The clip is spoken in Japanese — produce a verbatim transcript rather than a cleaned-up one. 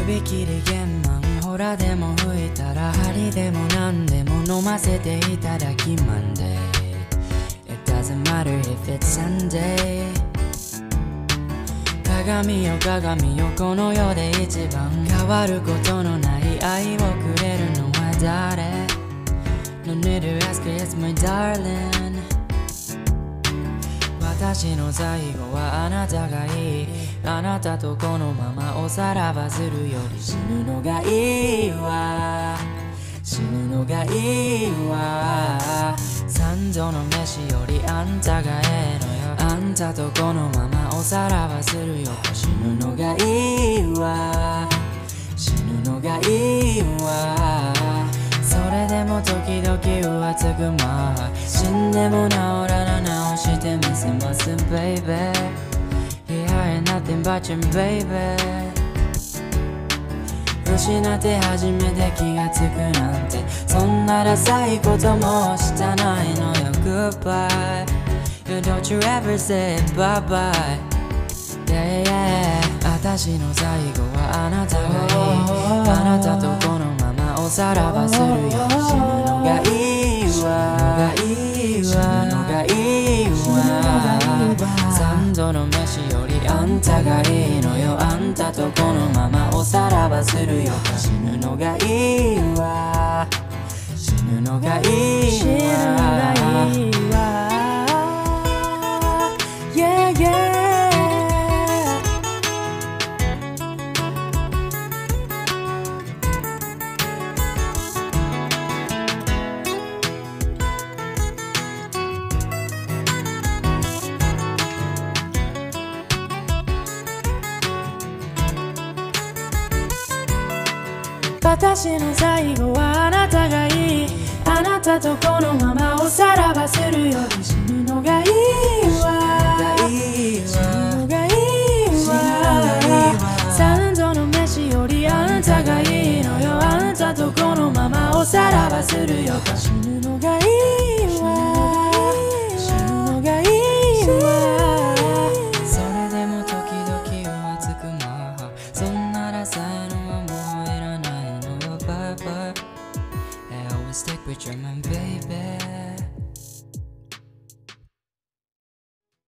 指切り玄満ほらでも吹いたら針でも何でも飲ませていただきマンデー It doesn't matter if it's Sunday 鏡よ鏡よこの世で一番変わることのない愛をくれるのは誰 No need to ask it's my darling 私の最後はあなたがいいあなたとこのままおさらばするより死ぬのがいいわ死ぬのがいいわ三度の飯よりあんたがええのよあんたとこのままおさらばするよ死ぬのがいいわ死ぬのがいいわそれでも時々浮つくまま死んでも治らな直してみせます baby Here ain't nothing but you baby 失って初めて気がつくなんてそんなダサいこともしたないのよ Goodbye You don't you ever say bye bye Yeah yeah 私の最後はあなたがいいあなたとこのままおさらばするよ死ぬのがいいわ死ぬのがいいわ三度の飯よりあんたがいいのよあんたとこのままおさらばするよ死ぬのがいいわ死ぬのがいいわ Yeah yeah私の最後はあなたがいいあなたとこのままおさらばするより死ぬのがいいわ死ぬのがいいわ三度の飯よりあんたがいいのよあんたとこのままおさらばするよ死ぬのがいいわ死ぬのがいいわそれでも時々浮つくままそんなダサいのはもういらないBye bye. I always stick with you, my baby.